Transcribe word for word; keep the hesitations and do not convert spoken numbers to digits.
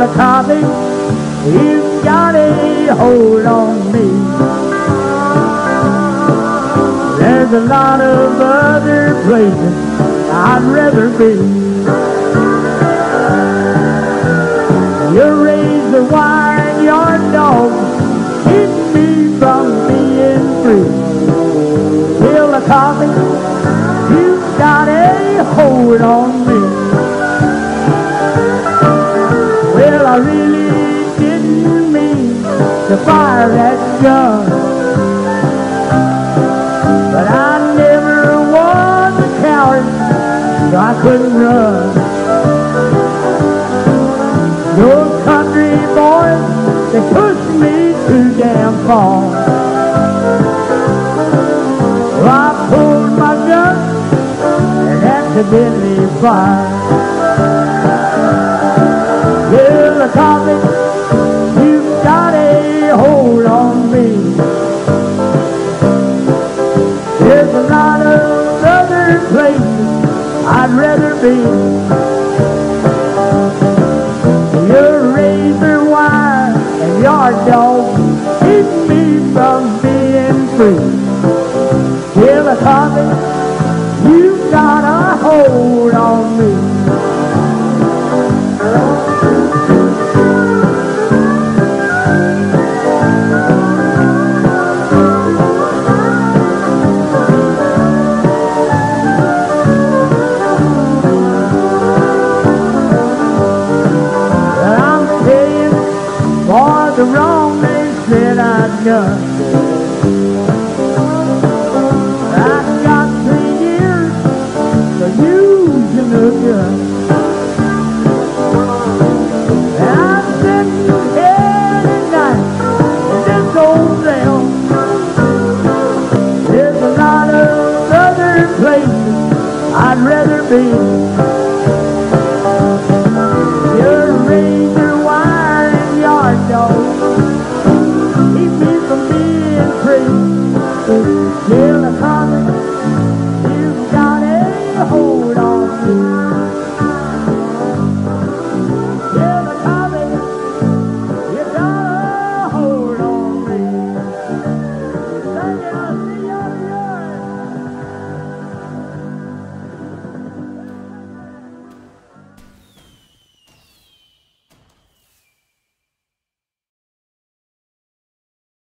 Chillicothe, you've got a hold on me. There's a lot of other places I'd rather be. Your razor wire and your dog keep me from being free. Chillicothe, you've got a hold on me. Well, I really didn't mean to fire that gun, but I never was a coward, so I couldn't run. Those country boys, they pushed me too damn far. So I pulled my gun and accidentally fired. Chillicothe, you've got a hold on me. There's a lot of other places I'd rather be. Your razor wire and your dog keep me from being free. Chillicothe, you've got a hold on me. For the wrong they said I'd done.